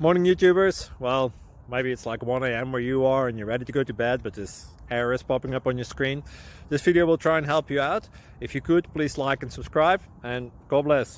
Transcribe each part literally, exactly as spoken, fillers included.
Morning YouTubers. Well, maybe it's like one A M where you are and you're ready to go to bed, but this error is popping up on your screen. This video will try and help you out. If you could, please like and subscribe, and God bless.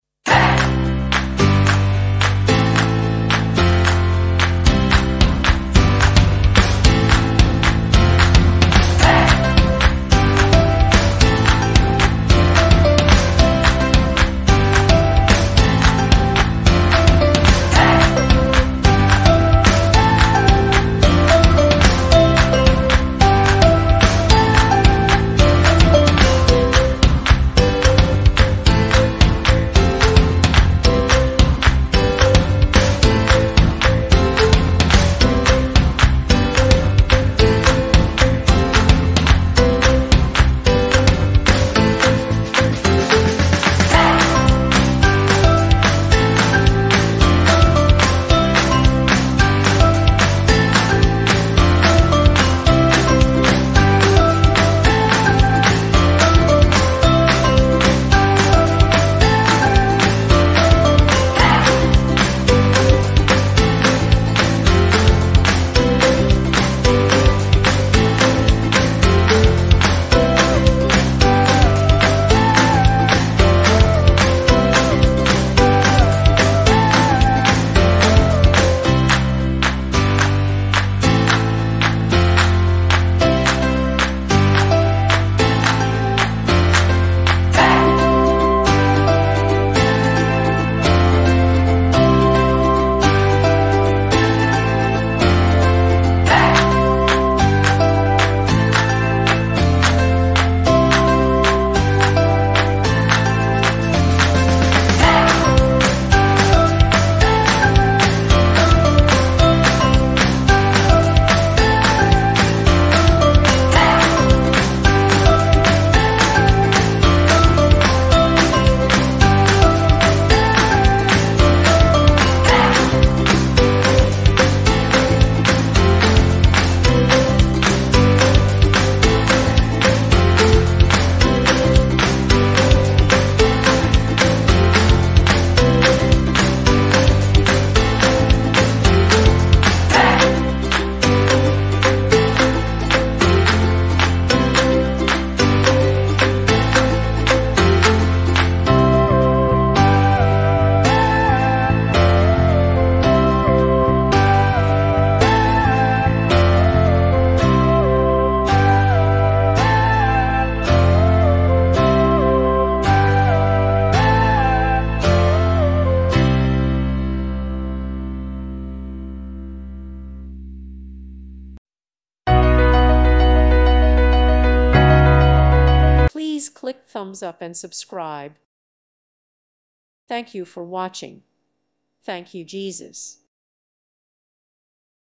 Please click thumbs up and subscribe. Thank you for watching. Thank you, Jesus.